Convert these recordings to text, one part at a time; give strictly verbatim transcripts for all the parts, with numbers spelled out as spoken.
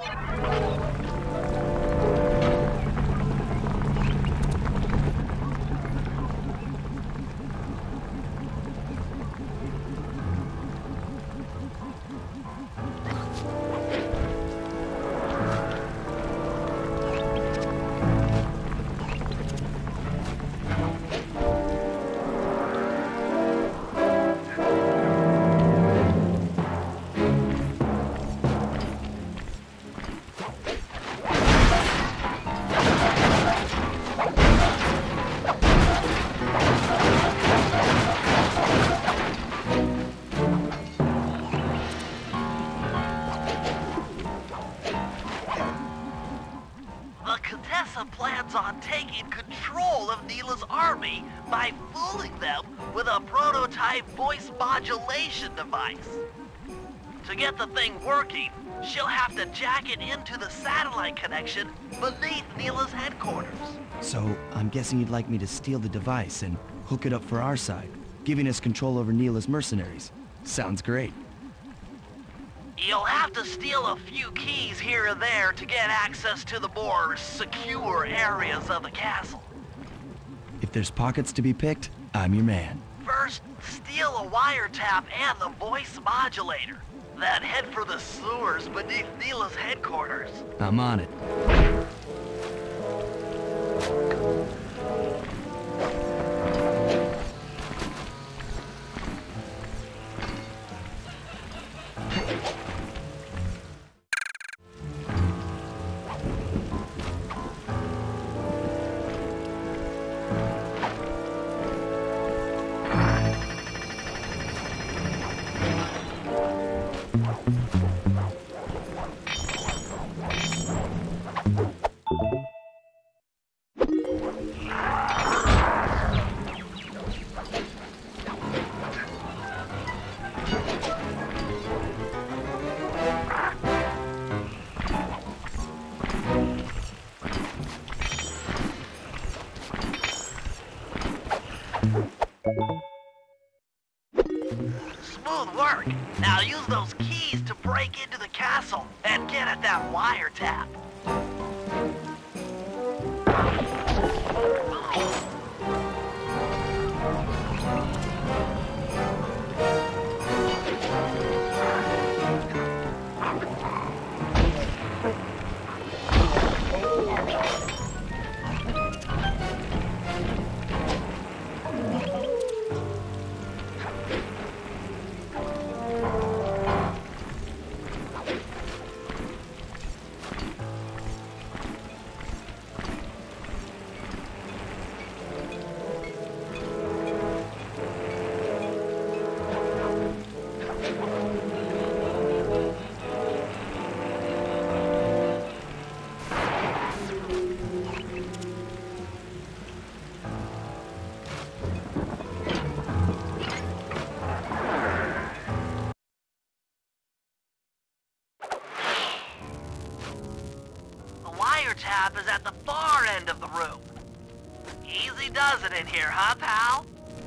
Plans on taking control of Neela's army by fooling them with a prototype voice modulation device. To get the thing working, she'll have to jack it into the satellite connection beneath Neela's headquarters. So, I'm guessing you'd like me to steal the device and hook it up for our side, giving us control over Neela's mercenaries. Sounds great. You'll have to steal a few keys here and there to get access to the more secure areas of the castle. If there's pockets to be picked, I'm your man. First, steal a wiretap and the voice modulator. Then head for the sewers beneath Neela's headquarters. I'm on it. Smooth work. Now use those keys to break into the castle and get at that wiretap. Wiretap is at the far end of the room. Easy does it in here, huh, pal?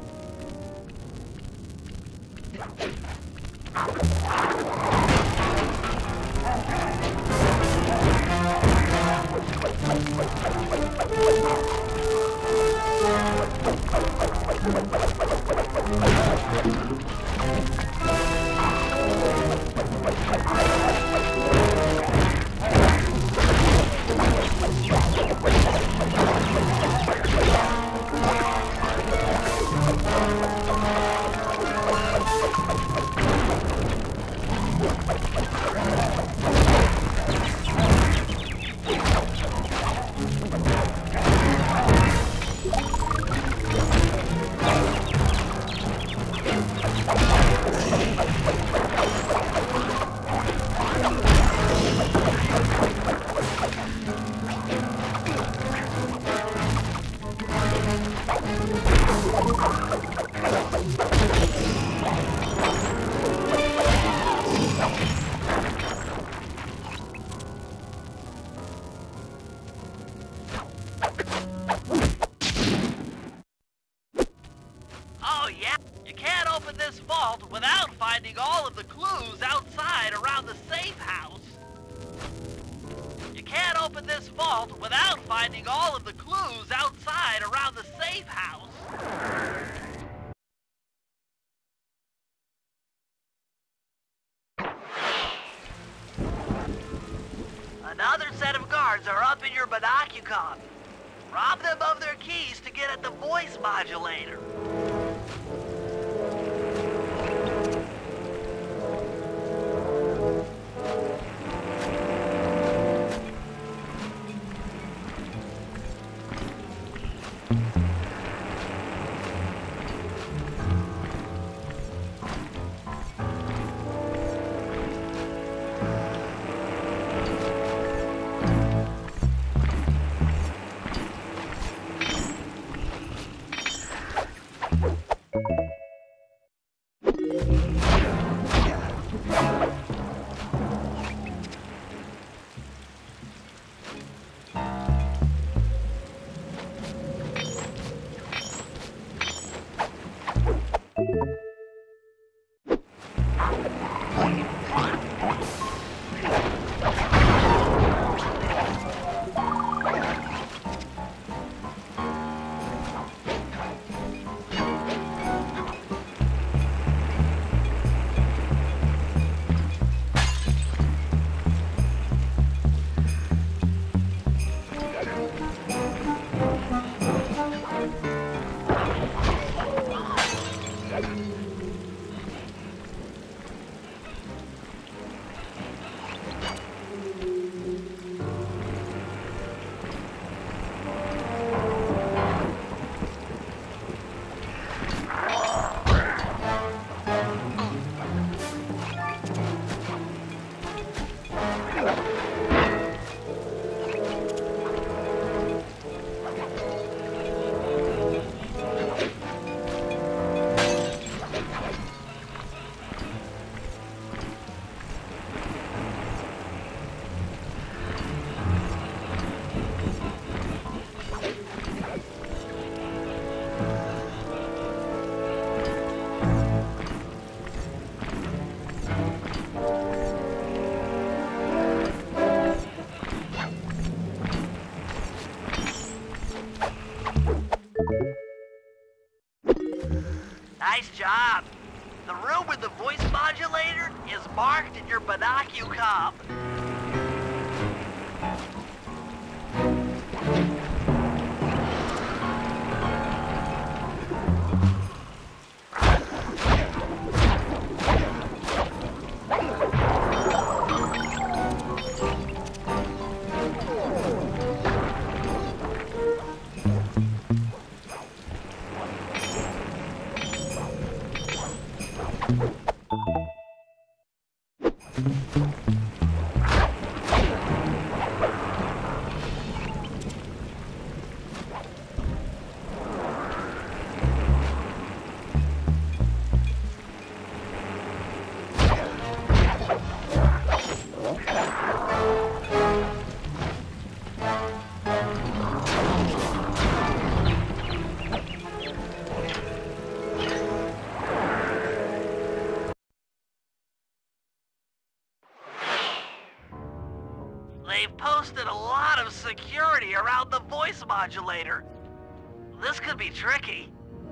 Oh yeah, you can't open this vault without finding all of the clues outside around the safe house. open this vault without finding all of the clues outside around the safe house. Another set of guards are up in your binocular. Rob them of their keys to get at the voice modulator. Nice job. The room with the voice modulator is marked in your binocular. They've posted a lot of security around the voice modulator. This could be tricky.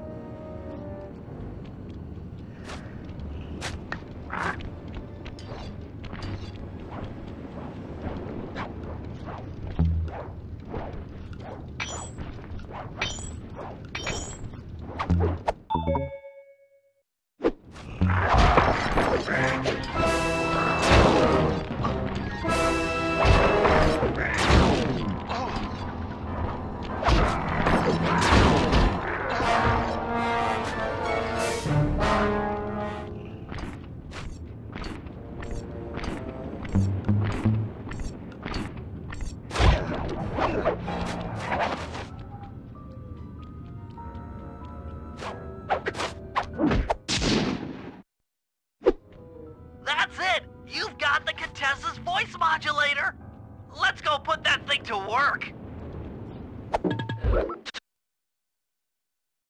That's it! You've got the Contessa's voice modulator! Let's go put that thing to work!